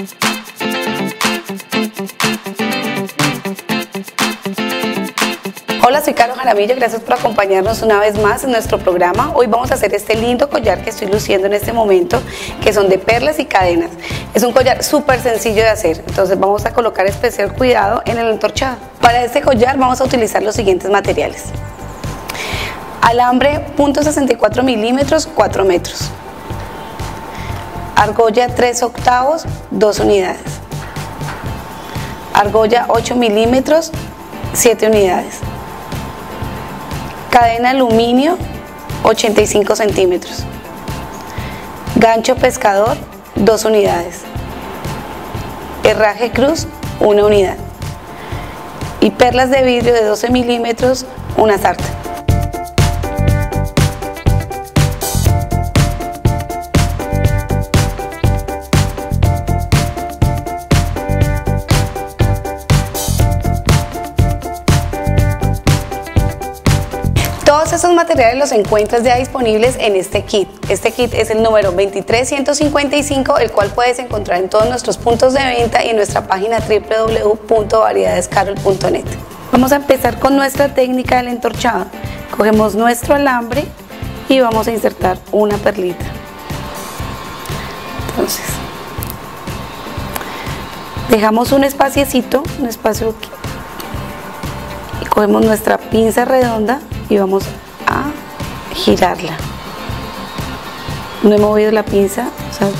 Hola, soy Caro Jaramillo, gracias por acompañarnos una vez más en nuestro programa. Hoy vamos a hacer este lindo collar que estoy luciendo en este momento, que son de perlas y cadenas. Es un collar súper sencillo de hacer, entonces vamos a colocar especial cuidado en el entorchado. Para este collar vamos a utilizar los siguientes materiales: alambre .64 milímetros, 4 metros, argolla 3/8, 2 unidades, argolla 8 milímetros, 7 unidades, cadena aluminio 85 centímetros, gancho pescador 2 unidades, herraje cruz 1 unidad y perlas de vidrio de 12 milímetros, una sarta. Todos esos materiales los encuentras ya disponibles en este kit. Este kit es el número 23155, el cual puedes encontrar en todos nuestros puntos de venta y en nuestra página www.variedadescarol.net. Vamos a empezar con nuestra técnica del entorchado. Cogemos nuestro alambre y vamos a insertar una perlita. Entonces, dejamos un espaciecito, un espacio aquí, y cogemos nuestra pinza redonda y vamos a girarla. No he movido la pinza, o sea,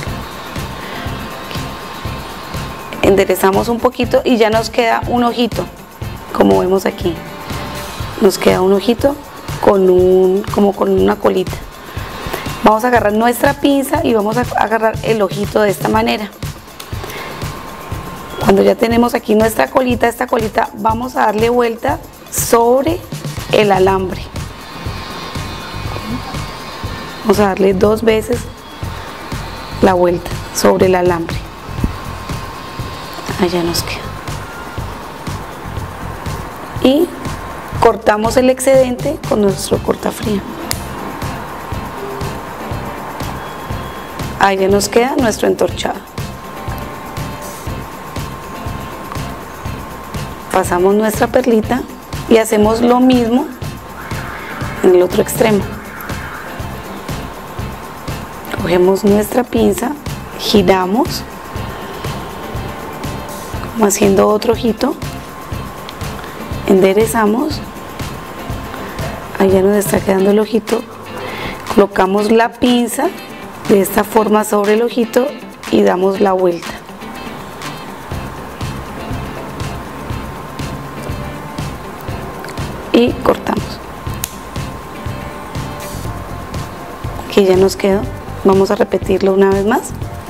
enderezamos un poquito y ya nos queda un ojito, como vemos aquí. Nos queda un ojito como con una colita. Vamos a agarrar nuestra pinza y vamos a agarrar el ojito de esta manera. Cuando ya tenemos aquí nuestra colita, esta colita, vamos a darle vuelta sobre el alambre. Vamos a darle 2 veces la vuelta sobre el alambre. Allá nos queda. Y cortamos el excedente con nuestro cortafrío. Allá nos queda nuestro entorchado. Pasamos nuestra perlita y hacemos lo mismo en el otro extremo. Cogemos nuestra pinza, giramos, como haciendo otro ojito, enderezamos, allá nos está quedando el ojito, colocamos la pinza de esta forma sobre el ojito y damos la vuelta. Y cortamos. Aquí ya nos quedó. Vamos a repetirlo una vez más.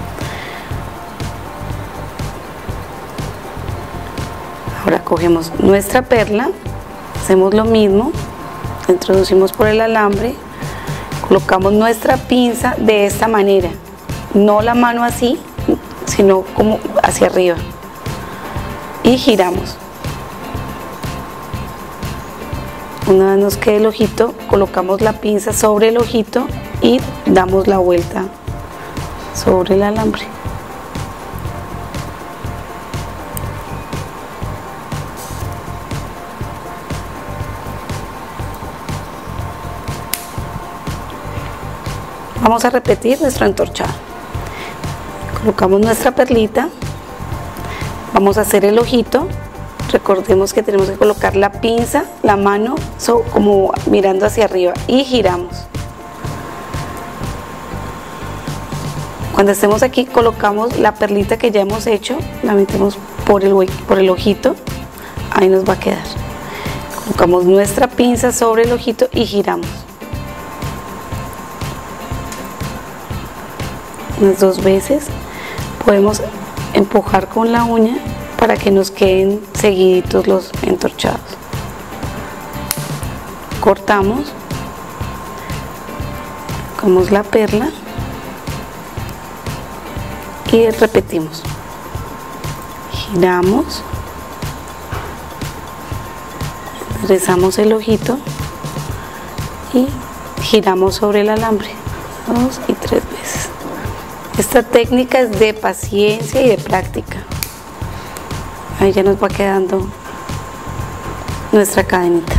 Ahora cogemos nuestra perla, hacemos lo mismo, la introducimos por el alambre, colocamos nuestra pinza de esta manera, no la mano así, sino como hacia arriba, y giramos. Una vez nos quede el ojito, colocamos la pinza sobre el ojito y damos la vuelta sobre el alambre. Vamos a repetir nuestro entorchado. Colocamos nuestra perlita, vamos a hacer el ojito. Recordemos que tenemos que colocar la pinza, la mano como mirando hacia arriba y giramos. Cuando estemos aquí, colocamos la perlita que ya hemos hecho, la metemos por el ojito, ahí nos va a quedar. Colocamos nuestra pinza sobre el ojito y giramos. Unas 2 veces. Podemos empujar con la uña para que nos queden seguiditos los entorchados. Cortamos, colocamos la perla y repetimos. Giramos, enderezamos el ojito y giramos sobre el alambre 2 y 3 veces. Esta técnica es de paciencia y de práctica. Ahí ya nos va quedando nuestra cadenita.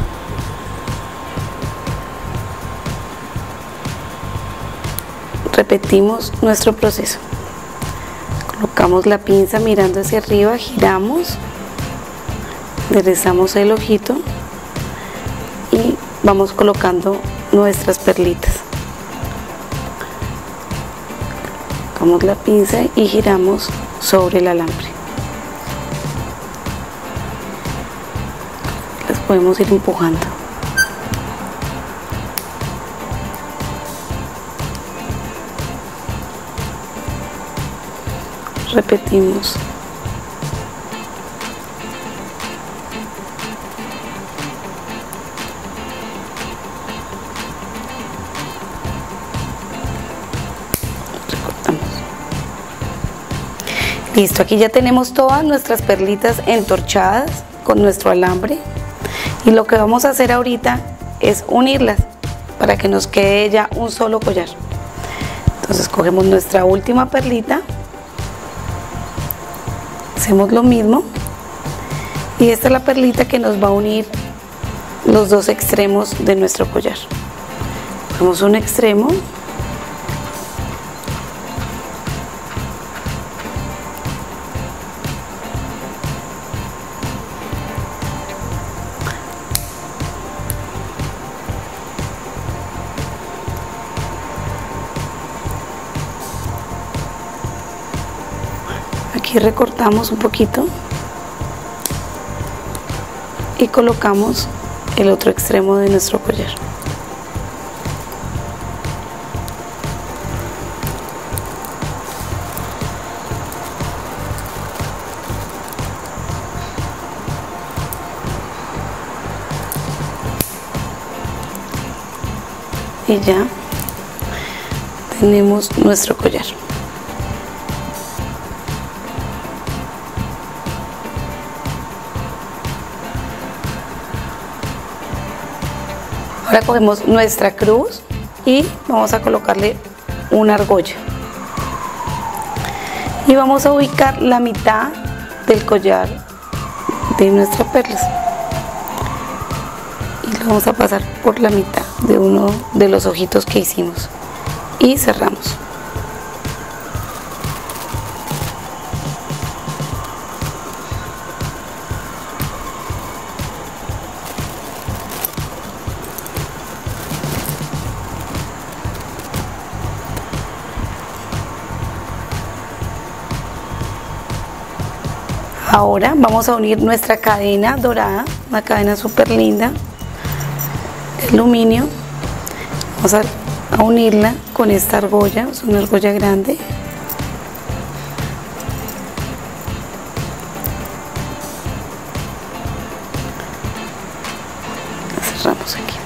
Repetimos nuestro proceso. Colocamos la pinza mirando hacia arriba, giramos, enderezamos el ojito y vamos colocando nuestras perlitas. Colocamos la pinza y giramos sobre el alambre. Las podemos ir empujando. Repetimos. Recortamos. Listo, aquí ya tenemos todas nuestras perlitas entorchadas con nuestro alambre y lo que vamos a hacer ahorita es unirlas para que nos quede ya un solo collar. Entonces cogemos nuestra última perlita, hacemos lo mismo y esta es la perlita que nos va a unir los dos extremos de nuestro collar. Cogemos un extremo, aquí recortamos un poquito y colocamos el otro extremo de nuestro collar. Y ya tenemos nuestro collar. Ahora cogemos nuestra cruz y vamos a colocarle una argolla y vamos a ubicar la mitad del collar de nuestras perlas y lo vamos a pasar por la mitad de uno de los ojitos que hicimos y cerramos. Ahora vamos a unir nuestra cadena dorada, una cadena súper linda de aluminio. Vamos a unirla con esta argolla, es una argolla grande. La cerramos aquí.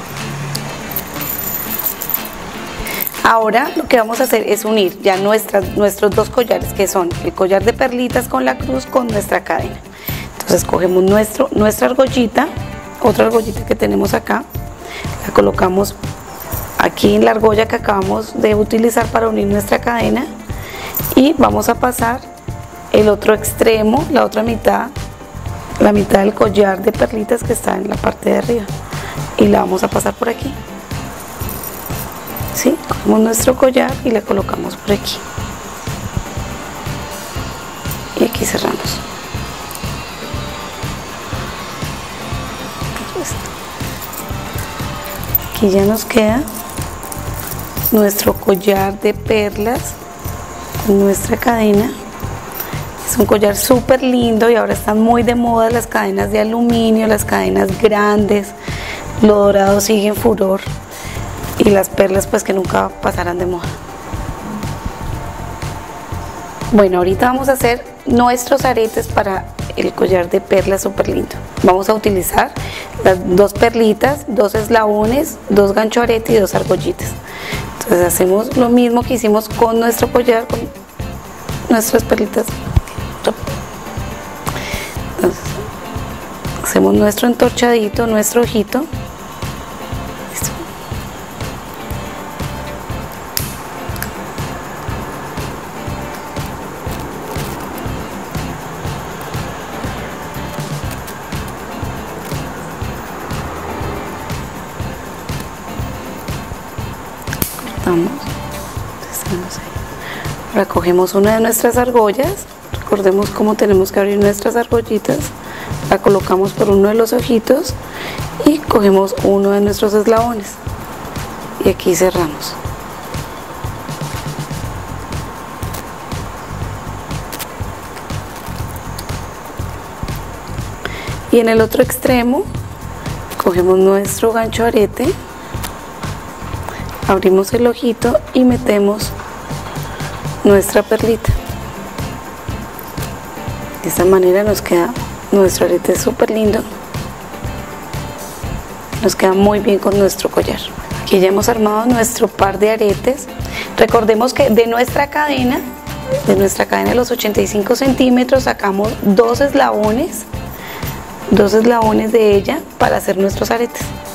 Ahora lo que vamos a hacer es unir ya nuestros dos collares, que son el collar de perlitas con la cruz con nuestra cadena. Entonces cogemos nuestra argollita, otra argollita que tenemos acá, la colocamos aquí en la argolla que acabamos de utilizar para unir nuestra cadena y vamos a pasar el otro extremo, la otra mitad, la mitad del collar de perlitas que está en la parte de arriba y la vamos a pasar por aquí. ¿Sí? Cogemos nuestro collar y le colocamos por aquí y aquí cerramos. Aquí ya nos queda nuestro collar de perlas con nuestra cadena. Es un collar súper lindo y ahora están muy de moda las cadenas de aluminio, las cadenas grandes, lo dorado sigue en furor. Y las perlas pues que nunca pasarán de moda. Bueno, ahorita vamos a hacer nuestros aretes para el collar de perlas súper lindo. Vamos a utilizar las dos perlitas, dos eslabones, dos gancho arete y dos argollitas. Entonces hacemos lo mismo que hicimos con nuestro collar, con nuestras perlitas. Entonces, hacemos nuestro entorchadito, nuestro ojito. cerramos. Ahora cogemos una de nuestras argollas, recordemos cómo tenemos que abrir nuestras argollitas, la colocamos por uno de los ojitos y cogemos uno de nuestros eslabones y aquí cerramos. Y en el otro extremo cogemos nuestro gancho arete, abrimos el ojito y metemos nuestra perlita. De esta manera nos queda nuestro arete súper lindo, nos queda muy bien con nuestro collar. Aquí ya hemos armado nuestro par de aretes. Recordemos que de nuestra cadena de los 85 centímetros sacamos dos eslabones de ella para hacer nuestros aretes.